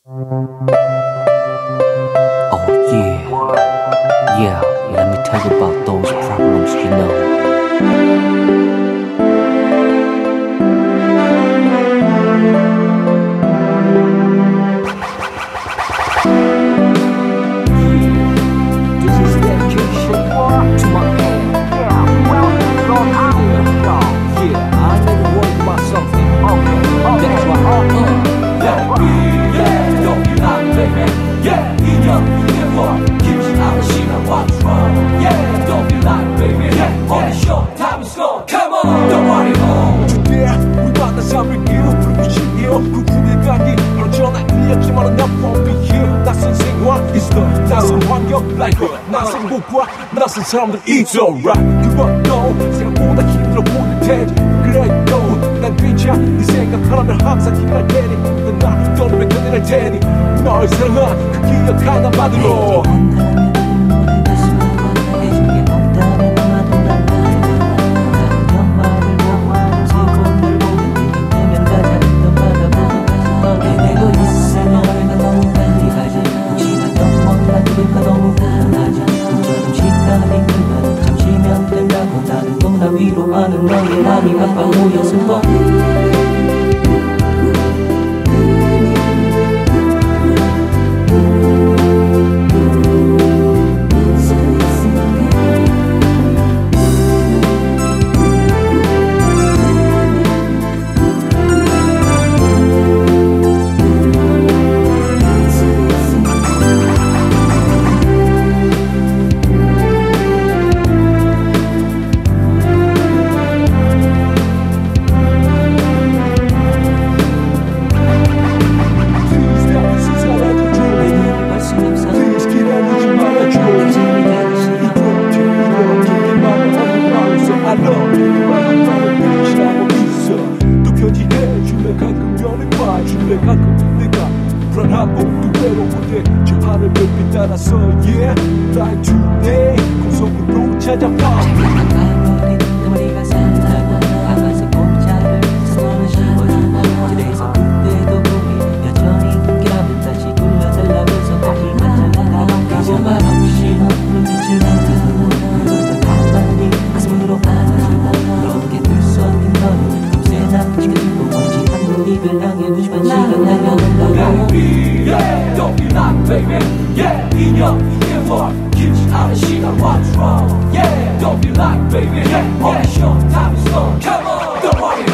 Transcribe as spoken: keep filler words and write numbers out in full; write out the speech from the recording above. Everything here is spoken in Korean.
Oh yeah, yeah, let me tell you about those problems, you know. 낯선 곳과 낯선 사람들 It's alright 그것도 생각보다 힘들어 보일 테지 그래도 난 괜찮아 네 생각하라면 항상 힘날 테니 난 떠나면 견뎌낼 테니 널 사랑한 그 기억 하나만으로 위로하는 너의 마음이 각각 모여서 또 가끔 내가 불안하고 또 외로운데 저 하늘 별빛 따라서 Yeah, fly today 고속으로 찾아봐 내 머리가 산다고 아가서 공짜를 선을 씹어주고 집에서 그때도 보기 여전히 웃겨하면 다시 돌려달라면서 거길 만져나가 아무 말 없이 넌 눈빛을 만들고 그러다 가만히 가슴으로 안아주고 그렇게 둘 수 없는 너는 밤새 난 지켜주고 먼지 한 입을 향해 무심한 시간 달려온다고 Baby, yeah, don't be like baby Yeah, 인연, 인연 길지 않은 시간 What's wrong? Yeah, don't be like baby Yeah, on the show, time is gone Come on, don't worry